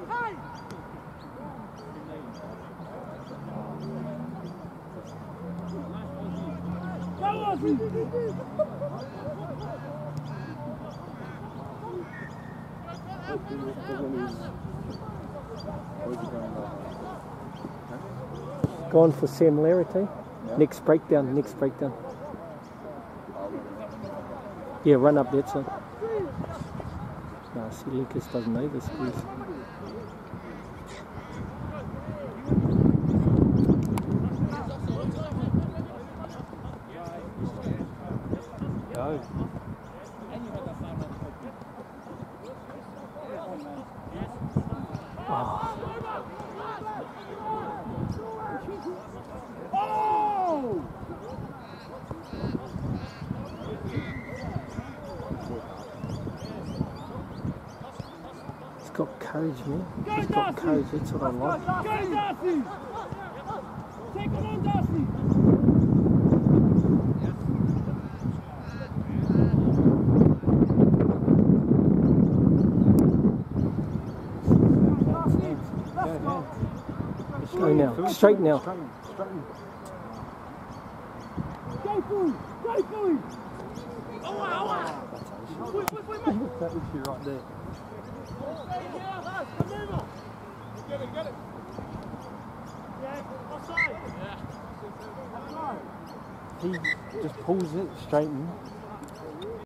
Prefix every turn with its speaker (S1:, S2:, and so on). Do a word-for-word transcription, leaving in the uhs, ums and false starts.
S1: Gone for similarity. Yeah. Next breakdown, next breakdown. Yeah, run up that side. No, see, Lucas doesn't either squeeze. Go. Oh. He's got courage, man. He's got courage, that's what I like.
S2: Go, Darcy! Take it on, Darcy!
S1: Go now, straight now.
S2: Go for him! Go for him! Oh, wow! Wait, wait, wait, mate!
S1: That was you right there.
S2: Get it, get it! Yeah, offside! Yeah.
S1: He just pulls it straight in.